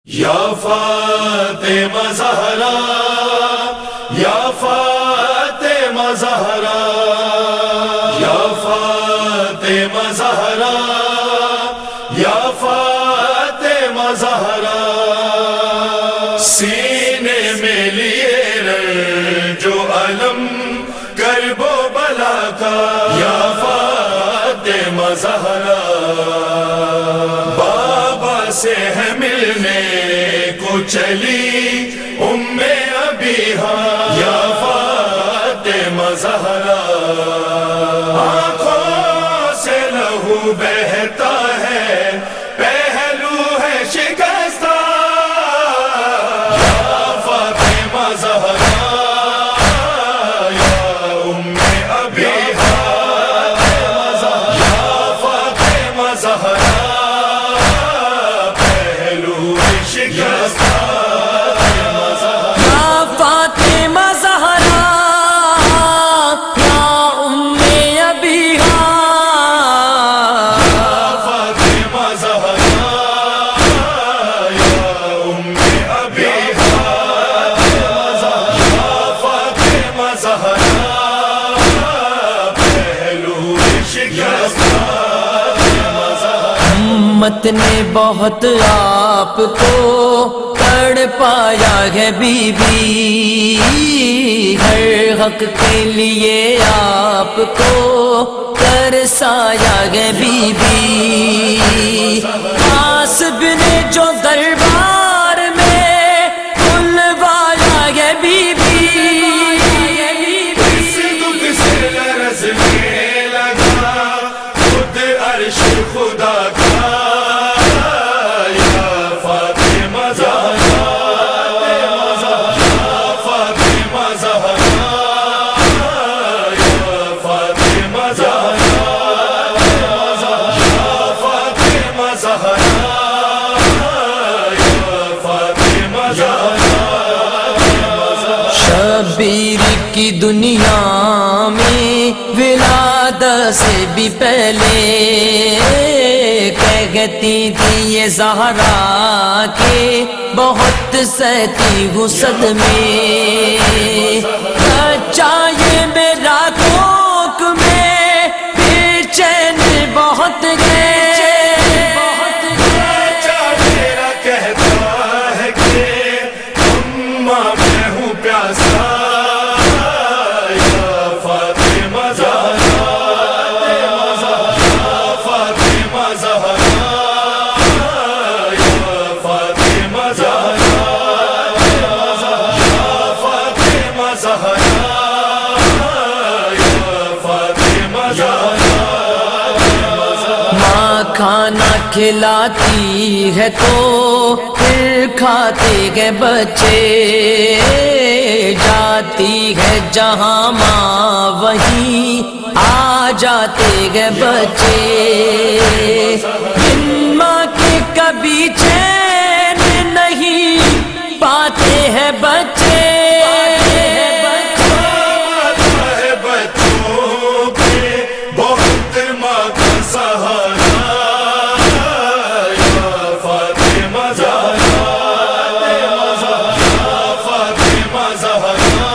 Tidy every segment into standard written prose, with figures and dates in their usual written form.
یا فاطمہ زہرا یا فاطمہ زہرا یا فاطمہ زہرا یا فاطمہ زہرا سینے میں لیے رنج و علم کرب و بلا کا یا فاطمہ زہرا بابا سے ہے ملنے کو چلی ام ابیہا یا فاطمہ زہرا آنکھوں سے لہو بہتا ہے پہلو ہے شکستہ یا فاطمہ زہرا یا ام ابیہا یا فاطمہ زہرا امت نے بہت آپ کو تڑ پایا ہے بی بی، ہر حق کے لیے آپ کو ترسایا ہے بی بی، حاسب نے جو دربار میں بلوایا ہے بی بی، خدا کا یا فاطمہ زہرا یا فاطمہ زہرا یا فاطمہ زہرا یا فاطمہ زہرا یا فاطمہ زہرا شبیر کی دنیا میں ولادت سے بھی پہلے کہتی تھی یہ زہرا کے بہت سہتی ہوں صدمے، بچہ یہ میرا کوکھ میں بے چین بہت گئے، میرا کہتا ہے کہ اماں میں ہوں پیاسا یا فاطمہ زہرا یا فاطمہ زہرا یا فاطمہ زہرا یا فاطمہ زہرا یا فاطمہ زہرا ماں کھانا کھلاتی ہے تو پھر کھاتے ہیں بچے، جاتی ہے جہاں ماں وہیں آ جاتے ہیں بچے، جن ماں کے کبھی چین نہیں پاتے ہیں بچے، بچوں کے بہت ماں کا سہارا یا فاطمہ زہرا یا فاطمہ زہرا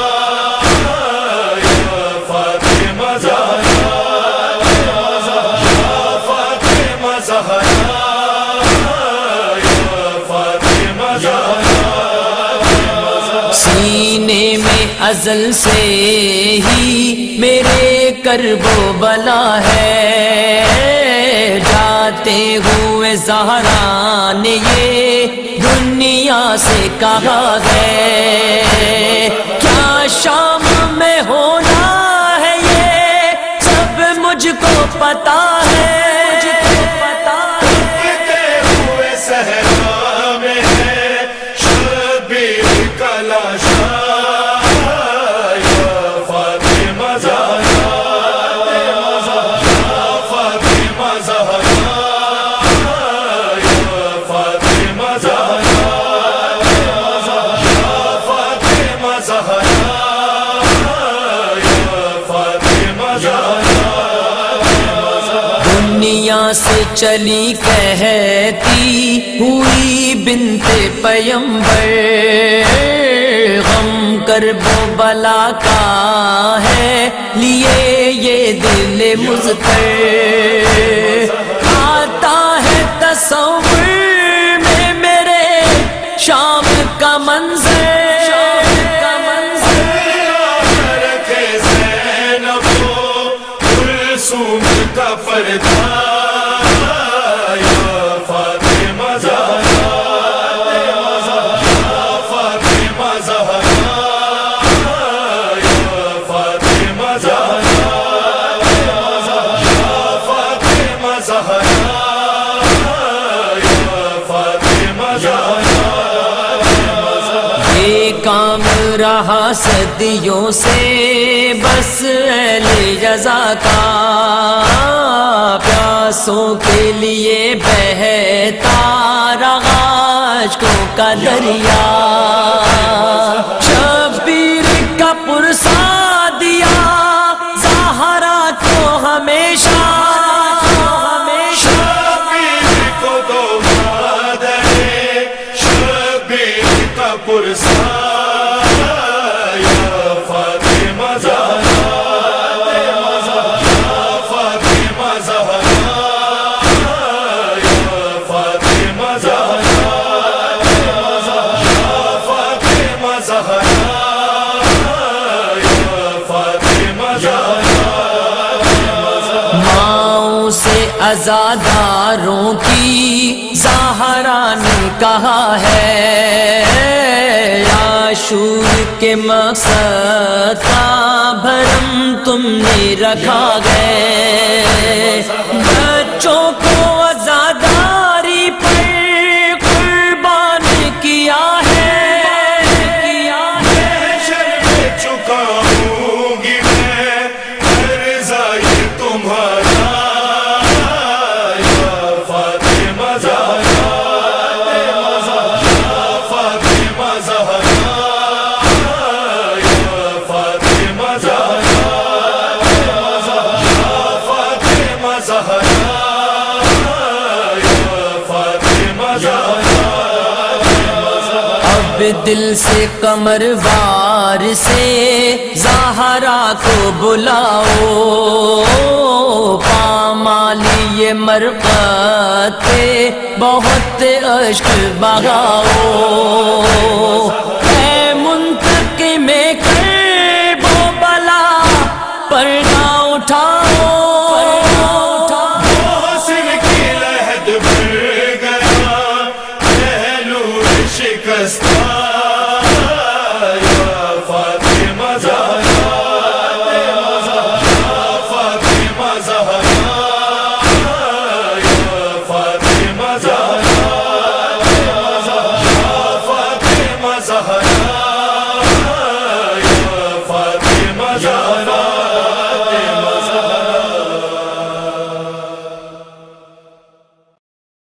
یا فاطمہ زہرا یا فاطمہ زہرا یا فاطمہ زہرا سینے میں ازل سے ہی میرے کرب و بلا ہے، جاتے ہوئے زہرا نے یہ دنیا سے کہا ہے، کیا شام میں ہونا ہے یہ سب مجھ کو پتا ہے، صحرا میں ہے شبیر کا لاشا یا فاطمہ زہرا یا فاطمہ زہرا یا فاطمہ زہرا یا فاطمہ زہرا یا فاطمہ زہرا دنیا سے چلی کہتی ہوئی بنت پیمبر، غم کرب و بلا کا ہے لیے یہ دل مضطر، آتا ہے تصور میں میرے شام کا منظر، کا پردہ یا فاطمہ زہرا، یا فاطمہ زہرا، یا فاطمہ زہرا، یا فاطمہ زہرا، یا فاطمہ زہرا۔ یہ کام رہا صدیوں سے بس اہل جزا کا، پیاسوں کے لیے بہتا رہا عشقوں کا دریا، شبیر کا پرسا دیا زہرا کو ہمیشہ، شبیر کو دو مادرے، شبیر کا پرسا عزاداروں کی زہرا نے کہا ہے، عاشور کے مقصد کا بھرم تم نے رکھا گئے، بچوں کو عزاداری پر قربان کیا ہے، چکاؤں گی میں قرضہ یہ تمہارا، اب دل سے قمر وار سے زہرا کو بلاؤ، پامالی یہ مرقد پہ بہت عشق بہاؤ، اے منتقم کرب و بلا پردہ اٹھاؤ، محسن کی لہد بھر گیا پہلو شکستہ، یا فاطمہ زہرا، یا فاطمہ زہرا، یا فاطمہ زہرا، یا فاطمہ زہرا۔